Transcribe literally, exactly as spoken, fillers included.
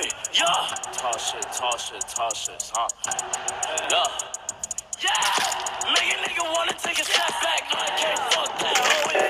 Hey, yeah. Tall shit, tall shit, tall shit, huh? Yeah. Yeah. Make a nigga wanna take a step back. I can't fuck that hoe.